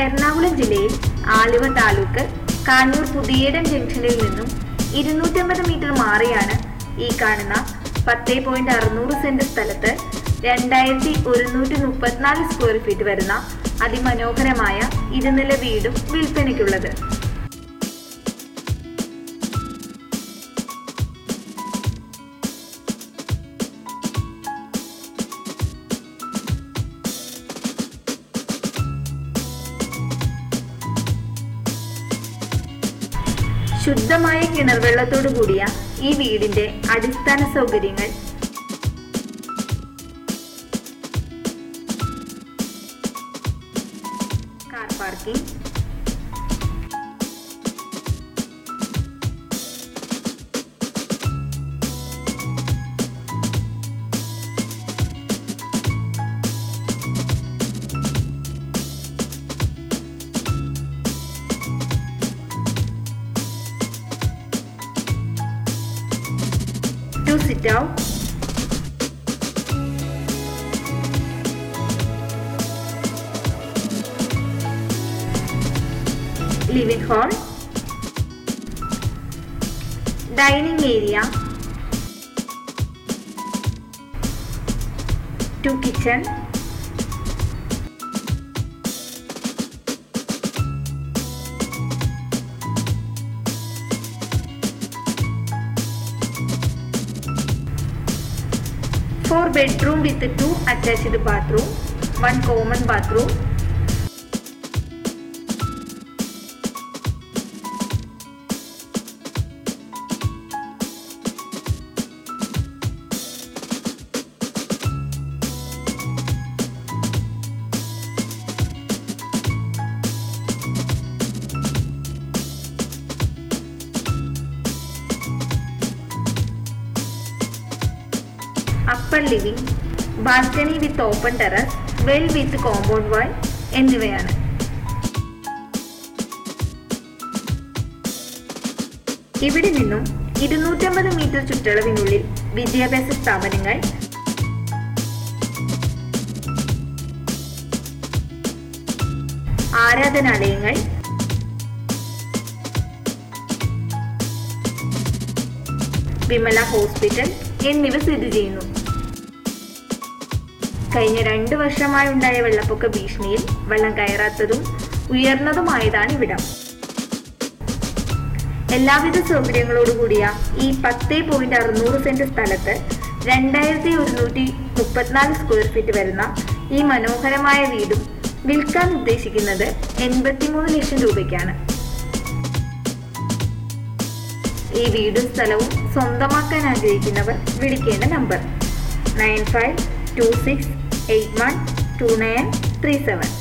എറണാകുളം ജില്ലയിൽ ആലുവ താലൂക്ക് കാഞ്ഞൂർ പുതിയേടം ജംഗ്ഷനിൽ നിന്നും 250 മീറ്റർ മാറിയാണ് ഈ കാണുന്ന 10.600 സെന്റ് സ്ഥലത്ത് 2134 സ്ക്വയർ ഫീറ്റ് വരുന്ന അതിമനോഹരമായ ഇരുനില വീടും വിൽപ്പനയ്ക്കുള്ളത്. ശുദ്ധമായ കിണർ വെള്ളത്തോടു കൂടിയ ഈ വീടിന്റെ അടിസ്ഥാന സൗകര്യങ്ങൾ car parking, to sit out, living hall, dining area, 2 kitchen, four bedroom with 2 attached bathroom, 1 common bathroom, upper living, balcony with open terrace, well with compound wall എന്നിവയാണ്. ഇവിടെ നിന്നും 250 മീറ്റർ ചുറ്റളവിനുള്ളിൽ വിദ്യാഭ്യാസ സ്ഥാപനങ്ങൾ, ആരാധനാലയങ്ങൾ, വിമല ഹോസ്പിറ്റൽ എന്നിവ സ്ഥിതി ചെയ്യുന്നു. കഴിഞ്ഞ 2 വർഷമായി ഉണ്ടായ വെള്ളപ്പൊക്ക ഭീഷണിയിൽ വെള്ളം കയറാത്തതും ഉയർന്നതുമായതാണ് ഇവിടം. എല്ലാവിധ സൗകര്യങ്ങളോടുകൂടിയ ഈ 10.600 സെന്റ് സ്ഥലത്ത് 2134 സ്ക്വയർ ഫീറ്റ് വരുന്ന ഈ മനോഹരമായ വീടും വിൽക്കാൻ ഉദ്ദേശിക്കുന്നത് 83 ലക്ഷം രൂപയ്ക്കാണ്. ഈ വീടും സ്ഥലവും സ്വന്തമാക്കാൻ ആഗ്രഹിക്കുന്നവർ വിളിക്കേണ്ട നമ്പർ 9526812937.